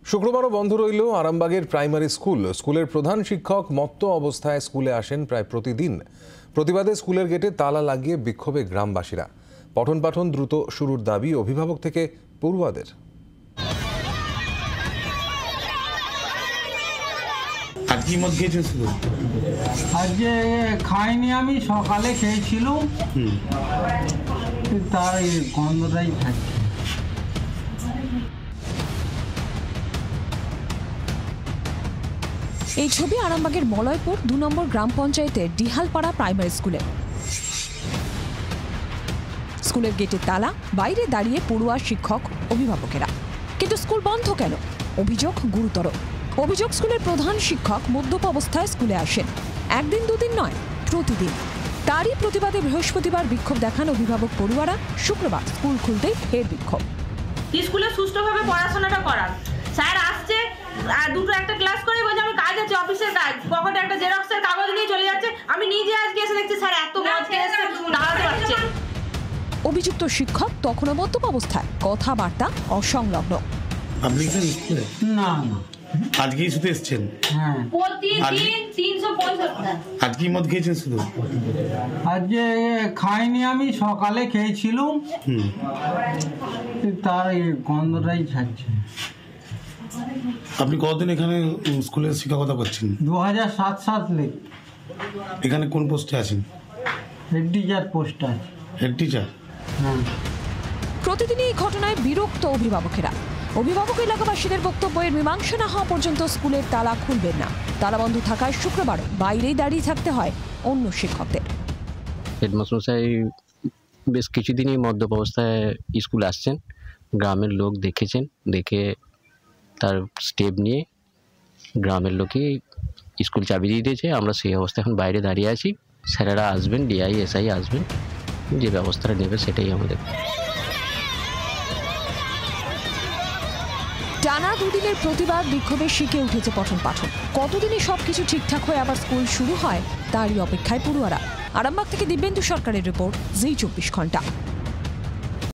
শুক্রবারও বন্ধ রইল আরামবাগের প্রাইমারি স্কুলের প্রধান শিক্ষক মত্ত অবস্থায় স্কুলে আসেন প্রায় প্রতিদিন। প্রতিবাদে স্কুলের গেটে তালা লাগিয়ে বিক্ষোভে গ্রামবাসীরা। পঠন পাঠন দ্রুত শুরুর দাবি অভিভাবক থেকে পড়ুয়াদের। আজকে খাইনি, আমি সকালে খেয়েছিলাম, তার গন্ধটাই থাকছে। এই ছবি আরামবাগের মলয়পুর ২ নম্বর গ্রাম পঞ্চায়েতের ডিহালপাড়া প্রাইমারি স্কুলের গেটে তালা, বাইরে দাঁড়িয়ে পড়ুয়া শিক্ষক অভিভাবকেরা। কিন্তু স্কুল বন্ধ কেন? অভিযোগ গুরুতর। অভিযোগ স্কুলের প্রধান শিক্ষক মদ্যপ অবস্থায় স্কুলে আসেন, একদিন দুদিন নয়, প্রতিদিন। তারই প্রতিবাদে বৃহস্পতিবার বিক্ষোভ দেখান অভিভাবক পড়ুয়ারা। শুক্রবার স্কুল খুলতেই ফের বিক্ষোভ। স্কুলে সুষ্ঠুভাবে পড়াশোনাটা করান। স্যার আসছে আর দুটো একটা ক্লাস করে বলছে আমার কাজ আছে, অফিসের কাজ, পকেটে একটা জেরক্সের কাগজ নিয়ে চলে যাচ্ছে। আমি নিজে আজকে এসে দেখছি স্যার এত মদ খেয়েছে, দাঁড়াতে পারছে। অভিযুক্ত শিক্ষক তখনও মদ্যপ অবস্থায়, কথাবার্তা অসংলগ্ন। আপনি কি স্কুলে? না, আজকেই শুধু এসেছেন? হ্যাঁ। প্রতিদিন ৩৬৫। আজকেই মদ খেয়েছেন শুধু? আজকে খাইনি, আমি সকালে খেয়েছিলাম, তার গন্ধটাই থাকছে। আপনি কতদিন এখানে স্কুলে শিক্ষকতা করছেন? ২০০৭ সালে। এখানে কোন পোস্টে আছেন? হেড টিচার পোস্ট আছে। Head teacher? হ্যাঁ। প্রতিদিনই এই ঘটনায় বিরক্ত অভিভাবকেরা। অভিভাবক এলাকাবাসীদের বক্তব্য, এর মীমাংসা না হওয়া পর্যন্ত স্কুলের তালা খুলবেন না। তালা বন্ধ থাকায় শুক্রবার বাইরেই দাঁড়িয়ে থাকতে হয় অন্য শিক্ষকদের। হেডমাস্টারমশাই বেশ কিছুদিনই মদ্যপ অবস্থায় স্কুলে আসছেন। গ্রামের লোক দেখেছেন, দেখে তার স্টেপ নিয়ে গ্রামের লোকই স্কুল চাবি দিয়ে দিয়েছে। আমরা সেই অবস্থায় এখন বাইরে দাঁড়িয়ে আছি। স্যারেরা আসবেন, ডিআই এসআই আসবেন, যে ব্যবস্থাটা নেবে সেটাই আমাদের। টানা দুদিনের প্রতিবাদ বিক্ষোভে শিখে উঠেছে পঠন পাঠন। কতদিনই সবকিছু ঠিকঠাক হয়ে আবার স্কুল শুরু হয়, তারই অপেক্ষায় পড়ুয়ারা। আরামবাগ থেকে দিব্যেন্দু সরকারের রিপোর্ট, জি ২৪ ঘন্টা।